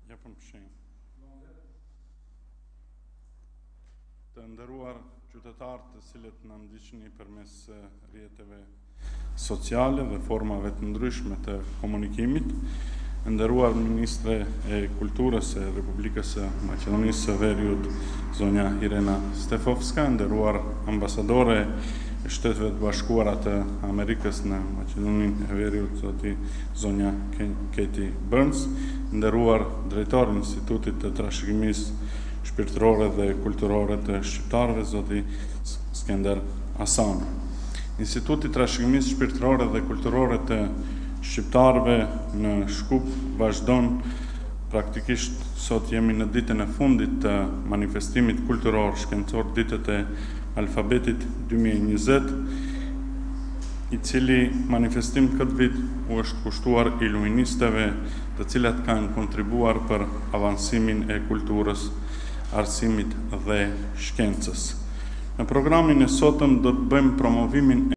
Japëm shenjë. Të nderuar qytetarë të cilët na ndiqni përmes rrjeteve sociale dhe formave të ndryshme të komunikimit, nderuar Ministre e Kulturës e Republikës së Maqedonisë së Veriut, zonja Irena Stefovska, nderuar ambasadore e Shteteve të Bashkuara të Amerikës në Maqedoninë e Veriut, zonja Katie Burns, nderuar drejtori i Institutit të Trashëgimisë shpirtërore dhe kulturore të shqiptarëve, zoti Skender Hasan. Instituti i Trashëgimisë shpirtërore dhe kulturore të shqiptarëve në Shkup vazhdon praktikisht. Sot jemi në ditën e fundit të manifestimit kulturor shkencor Ditët e Alfabetit 2020, i cili manifestim këtë vit u është kushtuar iluministëve, të cilat kanë kontribuar për avansimin e kulturës, arsimit dhe shkencës. Në programin e sotëm do të bëjmë promovimin